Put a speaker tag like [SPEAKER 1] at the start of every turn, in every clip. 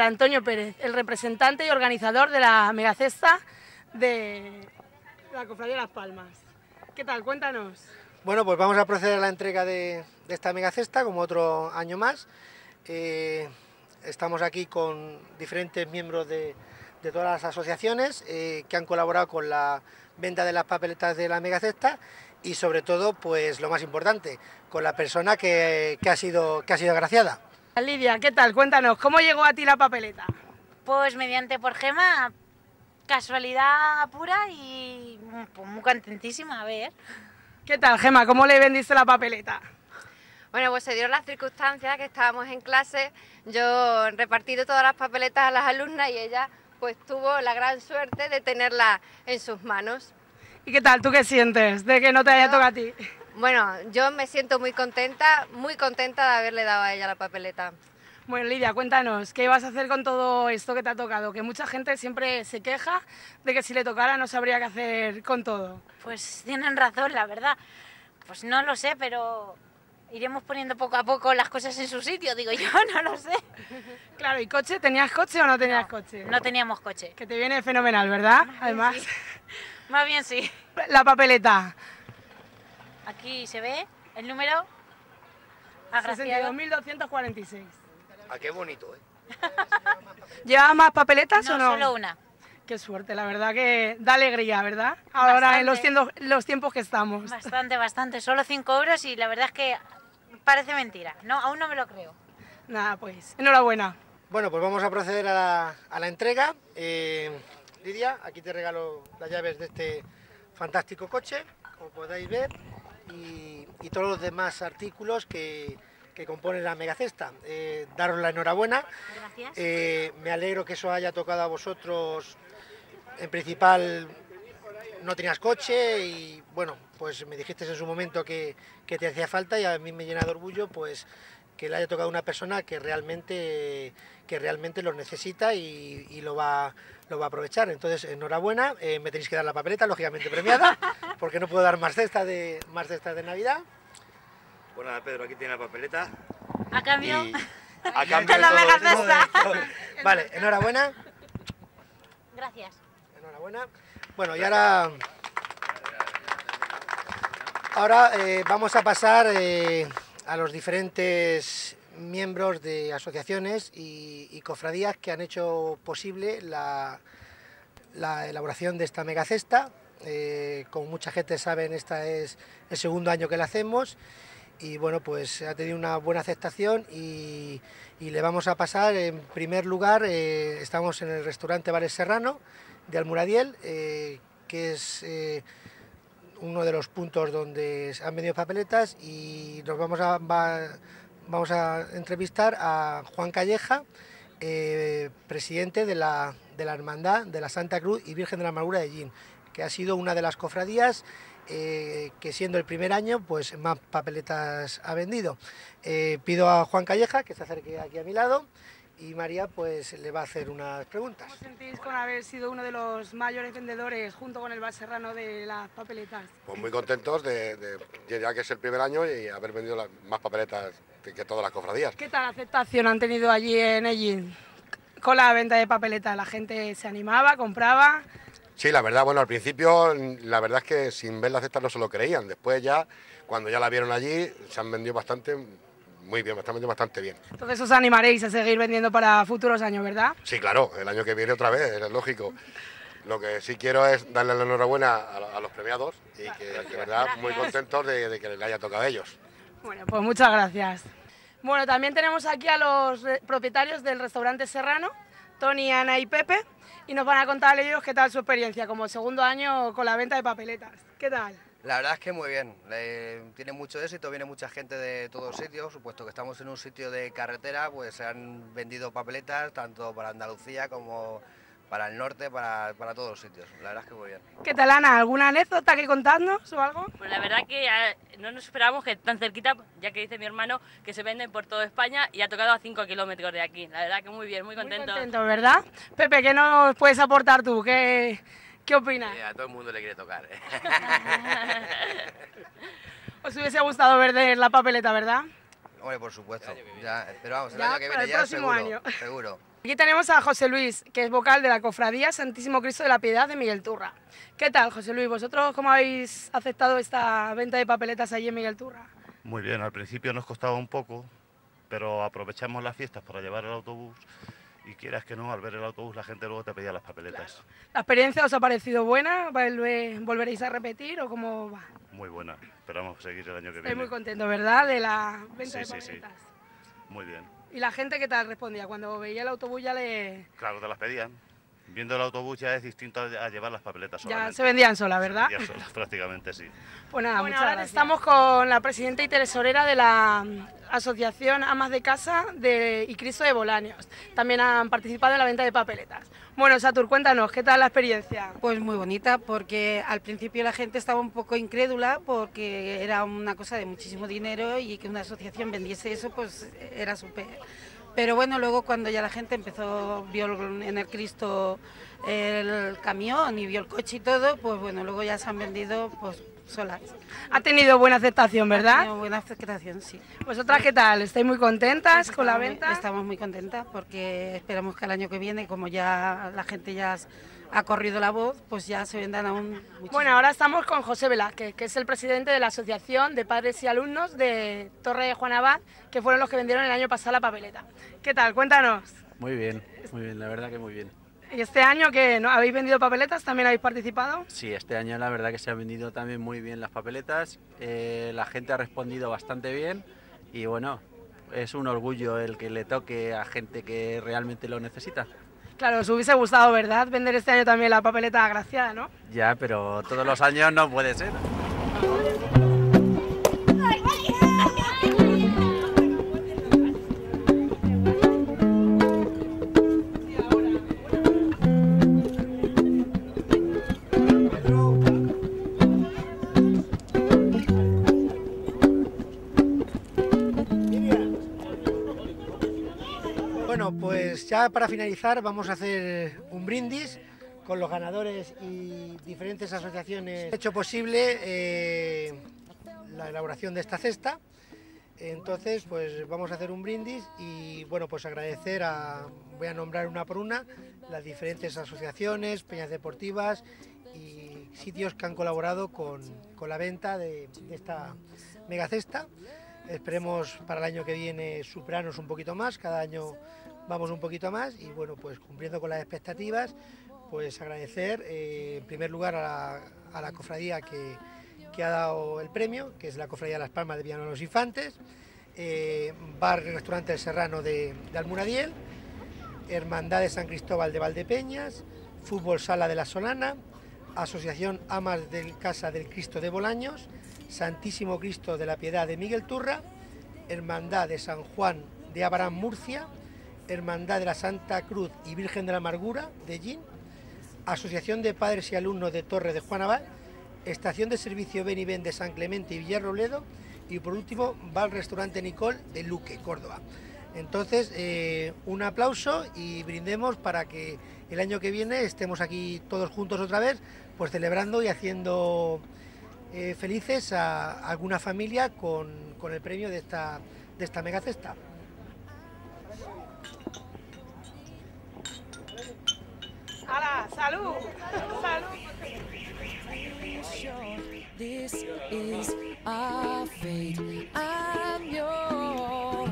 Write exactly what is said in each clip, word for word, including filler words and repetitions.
[SPEAKER 1] Antonio Pérez, el representante y organizador de la megacesta de la Cofradía de Las Palmas. ¿Qué tal? Cuéntanos.
[SPEAKER 2] Bueno, pues vamos a proceder a la entrega de, de esta megacesta, como otro año más. Eh, estamos aquí con diferentes miembros de, de todas las asociaciones eh, que han colaborado con la venta de las papeletas de la megacesta y sobre todo, pues lo más importante, con la persona que, que, ha, sido, que ha sido agraciada.
[SPEAKER 1] Lidia, ¿qué tal? Cuéntanos, ¿cómo llegó a ti la papeleta?
[SPEAKER 3] Pues mediante por Gema, casualidad pura y pues, muy contentísima, a ver.
[SPEAKER 1] ¿Qué tal, Gema? ¿Cómo le vendiste la papeleta?
[SPEAKER 4] Bueno, pues se dieron las circunstancias que estábamos en clase, yo repartido todas las papeletas a las alumnas y ella pues tuvo la gran suerte de tenerlas en sus manos.
[SPEAKER 1] ¿Y qué tal? ¿Tú qué sientes de que no te haya
[SPEAKER 4] yo,
[SPEAKER 1] tocado a ti?
[SPEAKER 4] Bueno, yo me siento muy contenta, muy contenta de haberle dado a ella la papeleta.
[SPEAKER 1] Bueno, Lidia, cuéntanos, ¿qué vas a hacer con todo esto que te ha tocado? Que mucha gente siempre se queja de que si le tocara no sabría qué hacer con todo.
[SPEAKER 3] Pues tienen razón, la verdad. Pues no lo sé, pero iremos poniendo poco a poco las cosas en su sitio, digo yo, no lo sé.
[SPEAKER 1] Claro, ¿y coche? ¿Tenías coche o no tenías
[SPEAKER 3] no,
[SPEAKER 1] coche?
[SPEAKER 3] No teníamos coche.
[SPEAKER 1] Que te viene fenomenal, ¿verdad?
[SPEAKER 3] Más
[SPEAKER 1] Además.
[SPEAKER 3] Bien sí. Más bien sí.
[SPEAKER 1] La papeleta.
[SPEAKER 3] Aquí se ve el número
[SPEAKER 1] sesenta y dos mil doscientos cuarenta y seis.
[SPEAKER 2] Ah, qué bonito, ¿eh?
[SPEAKER 1] ¿Llevas más papeletas
[SPEAKER 3] no,
[SPEAKER 1] o no?
[SPEAKER 3] solo una.
[SPEAKER 1] Qué suerte, la verdad que da alegría, ¿verdad? Ahora
[SPEAKER 3] Bastante.
[SPEAKER 1] en los, tiempos, los tiempos que estamos.
[SPEAKER 3] Bastante, bastante. Solo cinco euros y la verdad es que parece mentira. No, aún no me lo creo.
[SPEAKER 1] Nada, pues, enhorabuena.
[SPEAKER 2] Bueno, pues vamos a proceder a la, a la entrega. Eh, Lidia, aquí te regalo las llaves de este fantástico coche, como podéis ver, y, y todos los demás artículos que, que componen la megacesta. Eh, daros la enhorabuena.
[SPEAKER 3] Gracias.
[SPEAKER 2] Eh, me alegro que eso haya tocado a vosotros. En principal no tenías coche y bueno, pues me dijiste en su momento que, que te hacía falta y a mí me llena de orgullo pues que le haya tocado a una persona que realmente, que realmente lo necesita y, y lo, va, lo va a aprovechar. Entonces, enhorabuena, eh, me tenéis que dar la papeleta, lógicamente premiada, porque no puedo dar más cestas de, más cestas de Navidad.
[SPEAKER 5] Bueno, nada, Pedro, aquí tiene la papeleta.
[SPEAKER 3] A cambio,
[SPEAKER 5] Y a cambio de
[SPEAKER 3] la
[SPEAKER 5] todo
[SPEAKER 3] mega
[SPEAKER 5] esto-
[SPEAKER 3] cesta.
[SPEAKER 2] Vale, enhorabuena.
[SPEAKER 3] Gracias.
[SPEAKER 2] Enhorabuena. Bueno, y ahora, ahora eh, vamos a pasar eh, a los diferentes miembros de asociaciones y, y cofradías que han hecho posible la, la elaboración de esta megacesta. Eh, como mucha gente sabe, esta es el segundo año que la hacemos y bueno, pues ha tenido una buena aceptación y, y le vamos a pasar en primer lugar, eh, estamos en el restaurante Bares Serrano de Almuradiel, eh, que es eh, uno de los puntos donde han venido papeletas y nos vamos a, va, vamos a entrevistar a Juan Calleja, eh, presidente de la, de la Hermandad de la Santa Cruz y Virgen de la Amargura de Llín, que ha sido una de las cofradías eh, que siendo el primer año pues más papeletas ha vendido. Eh, pido a Juan Calleja que se acerque aquí a mi lado y María pues le va a hacer unas preguntas.
[SPEAKER 1] ¿Cómo sentís con haber sido uno de los mayores vendedores junto con el Bar Serrano de las papeletas?
[SPEAKER 6] Pues muy contentos de, de ya que es el primer año y haber vendido las, más papeletas que, que todas las cofradías.
[SPEAKER 1] ¿Qué tal aceptación han tenido allí en Ellín con la venta de papeletas? ¿La gente se animaba, compraba?
[SPEAKER 6] Sí, la verdad, bueno, al principio la verdad es que sin ver la cesta no se lo creían. Después ya, cuando ya la vieron allí, se han vendido bastante, muy bien, están vendiendo bastante bien.
[SPEAKER 1] Entonces os animaréis a seguir vendiendo para futuros años, ¿verdad?
[SPEAKER 6] Sí, claro, el año que viene otra vez, es lógico. Lo que sí quiero es darle la enhorabuena a, a los premiados y que de verdad muy contentos de, de que les haya tocado a ellos.
[SPEAKER 1] Bueno, pues muchas gracias. Bueno, también tenemos aquí a los propietarios del restaurante Serrano, Tony, Ana y Pepe, y nos van a contar ellos qué tal su experiencia como segundo año con la venta de papeletas. ¿Qué tal?
[SPEAKER 7] La verdad es que muy bien, eh, tiene mucho éxito, viene mucha gente de todos sitios, supuesto que estamos en un sitio de carretera, pues se han vendido papeletas tanto para Andalucía como para el norte, para, para todos los sitios, la verdad es que muy bien.
[SPEAKER 1] ¿Qué tal, Ana? ¿Alguna anécdota que contarnos o algo?
[SPEAKER 8] Pues la verdad que eh, no nos esperábamos que tan cerquita, ya que dice mi hermano que se venden por toda España y ha tocado a cinco kilómetros de aquí. La verdad que muy bien, muy contento.
[SPEAKER 1] Muy contento, ¿verdad? Pepe, ¿qué nos puedes aportar tú? ¿Qué, qué opinas?
[SPEAKER 5] Sí, a todo el mundo le quiere tocar.
[SPEAKER 1] ¿Os hubiese gustado ver la papeleta, verdad?
[SPEAKER 7] Hombre, por supuesto, ya, pero vamos, el
[SPEAKER 1] Ya,
[SPEAKER 7] año que
[SPEAKER 1] para
[SPEAKER 7] viene
[SPEAKER 1] el
[SPEAKER 7] ya
[SPEAKER 1] próximo
[SPEAKER 7] seguro,
[SPEAKER 1] año.
[SPEAKER 7] seguro.
[SPEAKER 1] Aquí tenemos a José Luis, que es vocal de la Cofradía Santísimo Cristo de la Piedad de Miguel Turra. ¿Qué tal, José Luis? ¿Vosotros cómo habéis aceptado esta venta de papeletas allí en Miguel Turra?
[SPEAKER 9] Muy bien, al principio nos costaba un poco, pero aprovechamos las fiestas para llevar el autobús y quieras que no, al ver el autobús la gente luego te pedía las papeletas.
[SPEAKER 1] Claro. ¿La experiencia os ha parecido buena? ¿Volveréis a repetir o cómo va?
[SPEAKER 9] Muy buena, esperamos seguir el año que
[SPEAKER 1] Estoy
[SPEAKER 9] viene.
[SPEAKER 1] muy contento, ¿verdad?, de la venta
[SPEAKER 9] sí,
[SPEAKER 1] de
[SPEAKER 9] papeletas.
[SPEAKER 1] papeletas.
[SPEAKER 9] Sí, sí, muy bien.
[SPEAKER 1] ¿Y la gente qué tal respondía? Cuando veía el autobús ya le...
[SPEAKER 9] Claro, te las pedían. Viendo el autobús ya es distinto a llevar las papeletas solamente.
[SPEAKER 1] Ya se vendían solas, ¿verdad?
[SPEAKER 9] Se vendían solas, prácticamente sí.
[SPEAKER 1] Pues nada, bueno, ahora gracias. Estamos con la presidenta y tesorera de la Asociación Amas de Casa de, y Cristo de Bolaños. También han participado en la venta de papeletas. Bueno, Satur, cuéntanos, ¿qué tal la experiencia?
[SPEAKER 10] Pues muy bonita, porque al principio la gente estaba un poco incrédula porque era una cosa de muchísimo dinero y que una asociación vendiese eso, pues era súper... Pero bueno, luego cuando ya la gente empezó, vio en el Cristo el camión y vio el coche y todo, pues bueno, luego ya se han vendido pues solas.
[SPEAKER 1] Ha tenido buena aceptación, ¿verdad?
[SPEAKER 10] Ha tenido buena aceptación, sí.
[SPEAKER 1] ¿Vosotras qué tal? ¿Estáis muy contentas pues con la venta?
[SPEAKER 10] Muy, estamos muy contentas porque esperamos que el año que viene, como ya la gente ya ha corrido la voz, pues ya se vendan aún muchísimo.
[SPEAKER 1] Bueno, ahora estamos con José Velázquez, que es el presidente de la Asociación de Padres y Alumnos de Torre de Juan Abad, que fueron los que vendieron el año pasado la papeleta. ¿Qué tal? Cuéntanos.
[SPEAKER 11] Muy bien, muy bien, la verdad que muy bien.
[SPEAKER 1] ¿Y este año qué, no? ¿Habéis vendido papeletas? ¿También habéis participado?
[SPEAKER 11] Sí, este año la verdad que se han vendido también muy bien las papeletas, eh, la gente ha respondido bastante bien y bueno, es un orgullo el que le toque a gente que realmente lo necesita.
[SPEAKER 1] Claro, os hubiese gustado, ¿verdad?, vender este año también la papeleta agraciada, ¿no?
[SPEAKER 11] Ya, pero todos los años no puede ser.
[SPEAKER 2] Bueno, pues ya para finalizar vamos a hacer un brindis con los ganadores y diferentes asociaciones. He hecho posible eh, la elaboración de esta cesta, entonces pues vamos a hacer un brindis y bueno, pues agradecer a, voy a nombrar una por una, las diferentes asociaciones, peñas deportivas y sitios que han colaborado con, con la venta de, de esta mega cesta. Esperemos para el año que viene superarnos un poquito más, cada año vamos un poquito más y bueno, pues cumpliendo con las expectativas, pues agradecer eh, en primer lugar a la, a la cofradía que, que ha dado el premio, que es la Cofradía Las Palmas de Villanueva de los Infantes, eh, Bar y Restaurante El Serrano de, de Almunadiel, Hermandad de San Cristóbal de Valdepeñas, Fútbol Sala de la Solana, Asociación Amas de Casa del Cristo de Bolaños, Santísimo Cristo de la Piedad de Miguel Turra, Hermandad de San Juan de Abarán Murcia, Hermandad de la Santa Cruz y Virgen de la Amargura de Gin, Asociación de Padres y Alumnos de Torre de Juan Abad, Estación de Servicio Ben y Ben de San Clemente y Villarrobledo y por último Bar Restaurante Nicole de Luque, Córdoba. Entonces, eh, un aplauso y brindemos para que el año que viene estemos aquí todos juntos otra vez, pues celebrando y haciendo eh, felices a alguna familia con, con el premio de esta, de esta mega cesta.
[SPEAKER 1] ¡Hala! ¡Salud! ¡Salud!
[SPEAKER 12] This is our fate. I'm yours.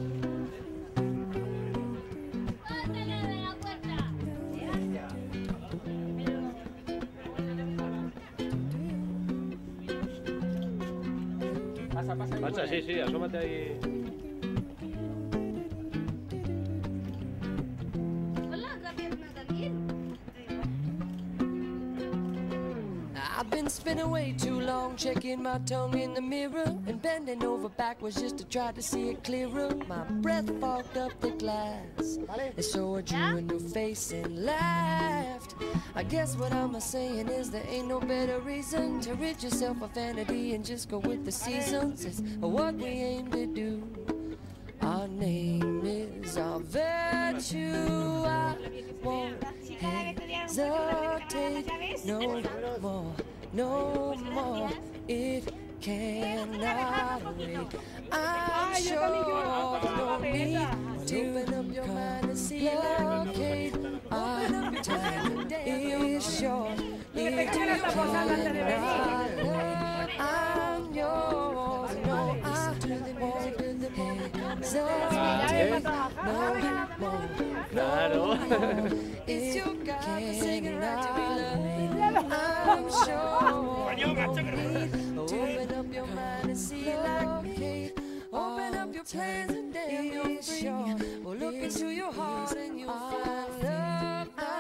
[SPEAKER 13] Pasa, pasa. Pasa, sí, sí, asómate ahí.
[SPEAKER 12] I've been spinning way too long, checking my tongue in the mirror and bending over backwards just to try to see it clearer. My breath fogged up the glass, and so I drew a new face and laughed. I guess what I'm saying is there ain't no better reason to rid yourself of vanity and just go with the seasons. It's what we aim to do. Our name is our virtue. I won't hesitate no more, no more. It cannot wait. I'm sure no need open up your mind and see locate. Our time is short. If you I'm yours. No, I won't be the hands of no, no, no. It's your God-forsaken right to be loved. I'm sure. Open up your mind and see locate. Open up your plans and then you'll be sure. Well, look into your heart and you'll find love.